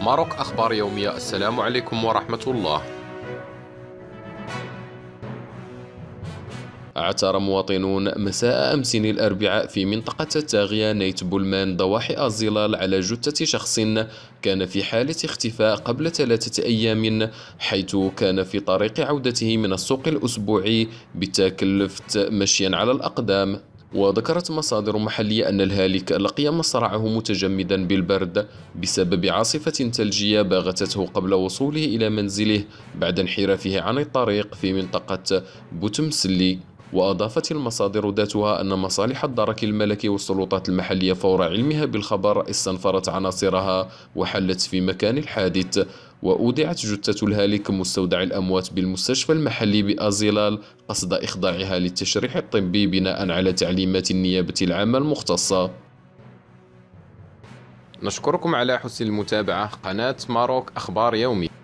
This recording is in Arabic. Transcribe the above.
ماروك أخبار يومية. السلام عليكم ورحمة الله. اعتر مواطنون مساء أمس الأربعاء في منطقة تاغيا نيت بولمان ضواحي الظلال على جثة شخص كان في حالة اختفاء قبل 3 أيام، حيث كان في طريق عودته من السوق الأسبوعي بتكلفة مشيا على الأقدام. وذكرت مصادر محلية أن الهالك لقي مصرعه متجمدا بالبرد بسبب عاصفة ثلجية باغتته قبل وصوله إلى منزله بعد انحرافه عن الطريق في منطقة بوتمسلي. وأضافت المصادر ذاتها أن مصالح الدرك الملكي والسلطات المحلية فور علمها بالخبر استنفرت عناصرها وحلت في مكان الحادث. وأودعت جثة الهالك مستودع الأموات بالمستشفى المحلي بأزيلال قصد إخضاعها للتشريح الطبي بناء على تعليمات النيابة العامة المختصة. نشكركم على حسن المتابعة. قناة ماروك أخبار يومي.